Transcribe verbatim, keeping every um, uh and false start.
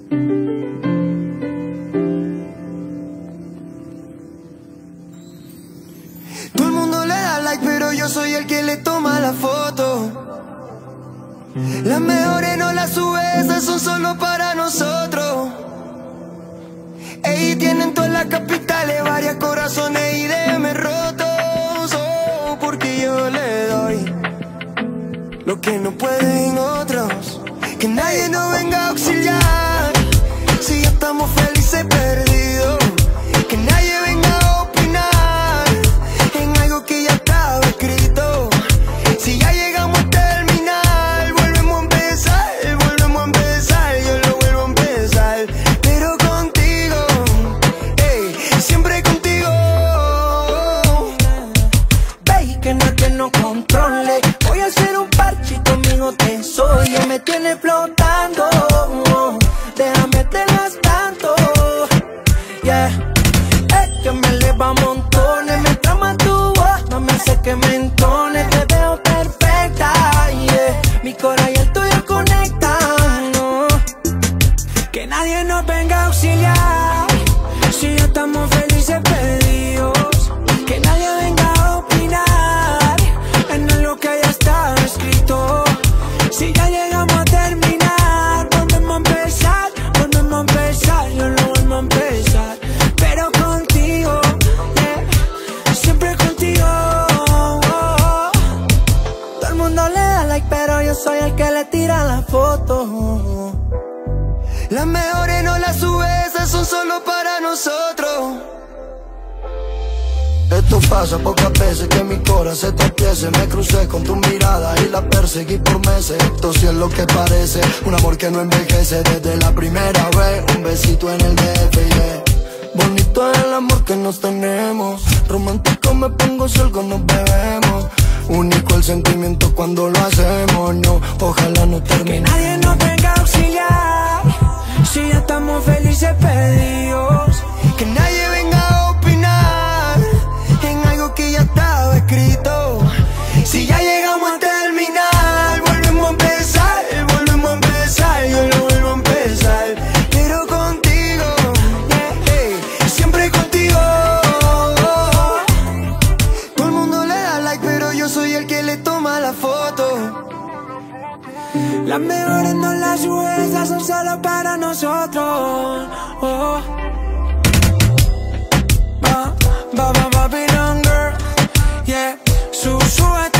Todo el mundo le da like, pero yo soy el que le toma la foto. Las mejores no las sube, esas son solo para nosotros. Ey, tienen todas las capitales, varias corazones y D M rotos. Oh, porque yo le doy lo que no pueden otros. Que nadie nos venga a auxiliar si ya estamos felices perdidos. Que nadie venga a opinar en algo que ya estaba escrito. Si ya llegamos a terminar, volvemos a empezar, volvemos a empezar, yo lo vuelvo a empezar. Pero contigo, ey, siempre contigo. Ve que nadie nos controle. Voy a hacer un parche y conmigo te soy. Yo me tiene flotando, déjame tener tanto, yeah. Es que me eleva montones, me trama tu voz, no me hace que me entone. Te veo perfecta, yeah. Mi corazón y el tuyo conectan, no. Que nadie nos venga a auxiliar si ya estamos felices perdidos. Que nadie venga a opinar en algo que ya está escrito. Si ya llegamos a terminar, volvemos a empezar, volvemos a empezar, yo lo vuelvo a empezar. Pero contigo, yeah, siempre contigo. Todo el mundo le da like, pero yo soy el que le tira la foto. Las mejores no las sube, esas son solo para nosotros. Esto pasa pocas veces que mi corazón se tropiece. Me crucé con tu mirada y la perseguí por meses. Esto sí es lo que parece, un amor que no envejece desde la primera vez. Un besito en el D F, yeah. Bonito es el amor que nos tenemos. Romántico me pongo si algo nos bebemos. Único el sentimiento cuando lo hacemos, no, ojalá no termine. Que nadie nos venga a auxiliar si ya estamos felices perdidos. Que nadie venga a opinar en algo que ya estaba escrito. Si ya llegamos a terminar, volvemos a empezar, volvemos a empezar, yo lo vuelvo a empezar. Pero contigo, yeah, hey, siempre contigo. Todo el mundo le da like, pero yo soy el que le toma la foto. Las mejores no las sube, esas son solo para nosotros. Oh. Ba, ba, ba, Babylon girl, yeah. Su, sube